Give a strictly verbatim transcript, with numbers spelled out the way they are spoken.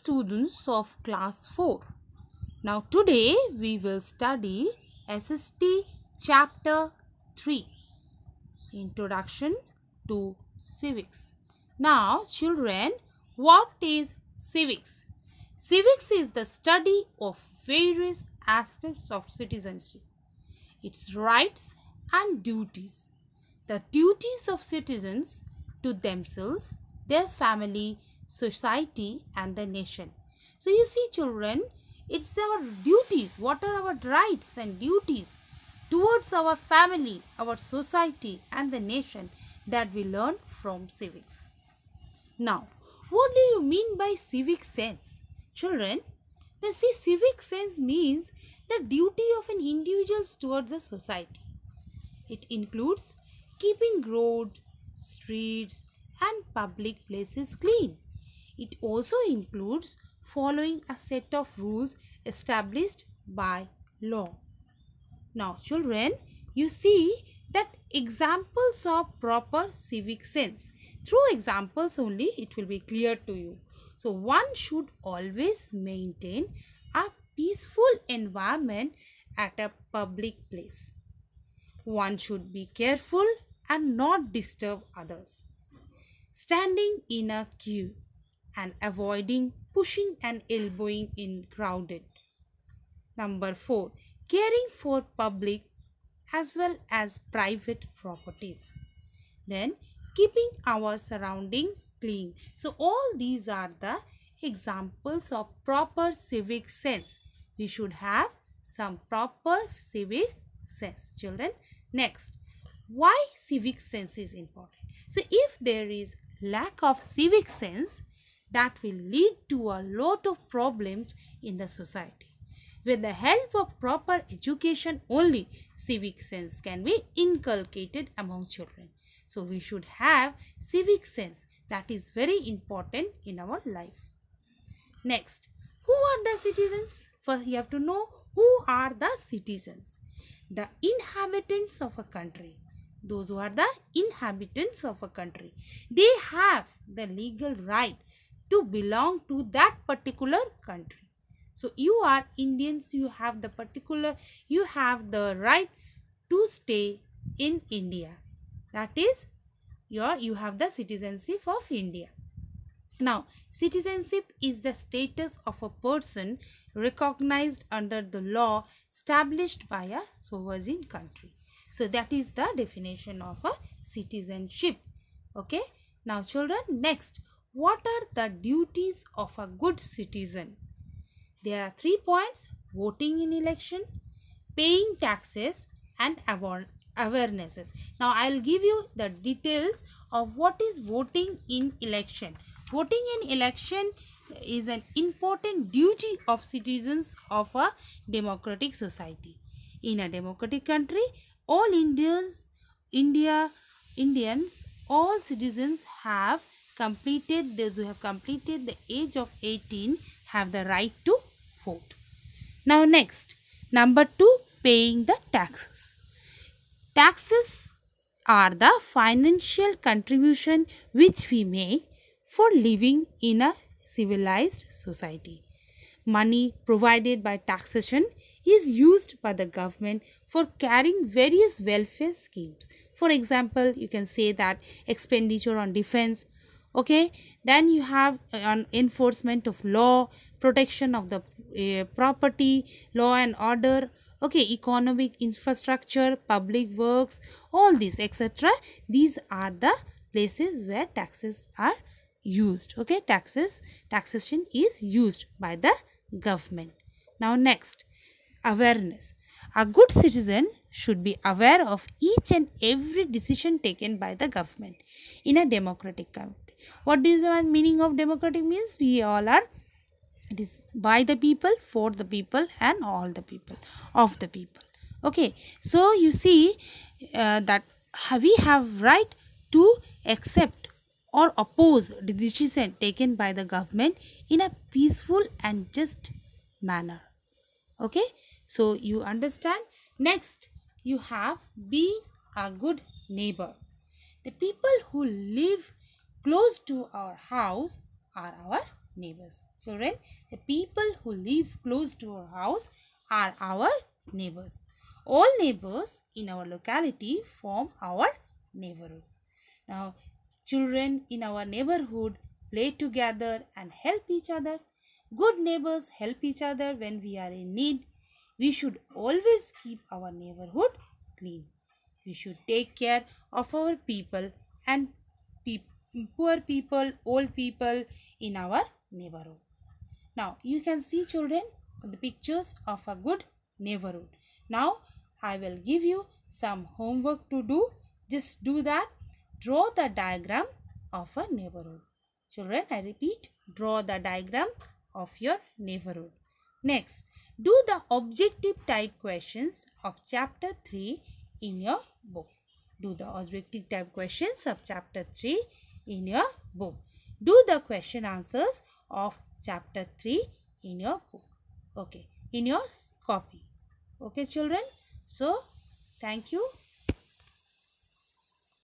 students of class four. Now today we will study S S T chapter three, Introduction to Civics. Now children, what is civics? Civics is the study of various aspects of citizenship, its rights and duties, the duties of citizens to themselves, their family, society and the nation. So you see children, it's our duties. What are our rights and duties towards our family, our society and the nation that we learn from civics. Now, what do you mean by civic sense? Children, you see, civic sense means the duty of an individual towards a society. It includes keeping roads, streets and public places clean. It also includes following a set of rules established by law. Now children, you see that examples of proper civic sense. Through examples only it will be clear to you. So one should always maintain a peaceful environment at a public place. One should be careful and not disturb others. Standing in a queue and avoiding pushing and elbowing in crowded. Number four, caring for public as well as private properties. Then keeping our surrounding clean. So all these are the examples of proper civic sense. We should have some proper civic sense, children. Next, why civic sense is important? So if there is lack of civic sense, that will lead to a lot of problems in the society. With the help of proper education only, civic sense can be inculcated among children. So we should have civic sense. That is very important in our life. Next, who are the citizens? First, you have to know who are the citizens. The inhabitants of a country. Those who are the inhabitants of a country. They have the legal right to belong to that particular country. So you are Indians, you have the particular, you have the right to stay in India. That is your, you have the citizenship of India. Now, citizenship is the status of a person recognized under the law established by a sovereign country. So that is the definition of a citizenship. Okay. Now children, next, what are the duties of a good citizen? There are three points: voting in election, paying taxes and awarenesses. Now I will give you the details of what is voting in election. Voting in election is an important duty of citizens of a democratic society. In a democratic country, all Indians, India, Indians, all citizens have completed, those who have completed the age of eighteen have the right to vote. Now next, number two, paying the taxes. Taxes are the financial contribution which we make for living in a civilized society. Money provided by taxation is used by the government for carrying various welfare schemes. For example, you can say that expenditure on defense. Okay, then you have on enforcement of law, protection of the uh, property, law and order, okay, economic infrastructure, public works, all these et cetera. These are the places where taxes are used. Okay, taxes, taxation is used by the government. Now next, awareness. A good citizen should be aware of each and every decision taken by the government in a democratic country. What is the meaning of democratic? Means we all are, it is by the people, for the people and all the people, of the people. Okay, so you see uh, that we have right to accept or oppose the decision taken by the government in a peaceful and just manner. Okay, so you understand. Next, you have being a good neighbor. The people who live close to our house are our neighbors. Children, the people who live close to our house are our neighbors. All neighbors in our locality form our neighborhood. Now, children in our neighborhood play together and help each other. Good neighbors help each other when we are in need. We should always keep our neighborhood clean. We should take care of our people and pe poor people, old people in our neighborhood. Now, you can see, children, the pictures of a good neighborhood. Now, I will give you some homework to do. Just do that. Draw the diagram of a neighborhood. Children, I repeat, draw the diagram of your neighborhood. Next, do the objective type questions of chapter three in your book. Do the objective type questions of chapter three in your book. Do the question answers of chapter three in your book. Okay, in your copy. Okay, children. So, thank you.